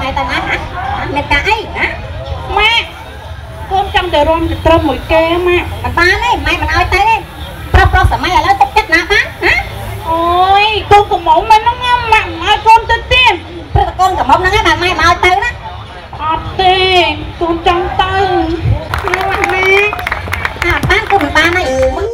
mày tao nói hả mày cãi hả má con trong đời rom trâm mùi kê má mà ta đấy mày mình ơi tay đi pro sợ mày là lấy tốt chất nào bán hả ôi con của mẫu mày nó ngâm mà ai con tên tiên con cả mông nó nghe bà mày mà ơi tay đó tê con trong tay má bán của người ta này